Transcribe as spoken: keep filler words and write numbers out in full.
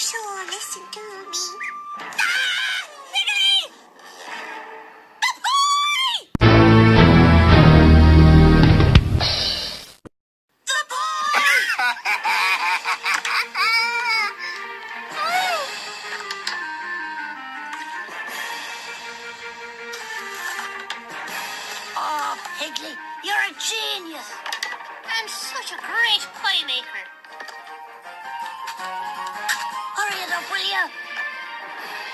sure listen to me. Oh, Piglet, you're a genius. I'm such a great pie maker. Hurry it up, will you?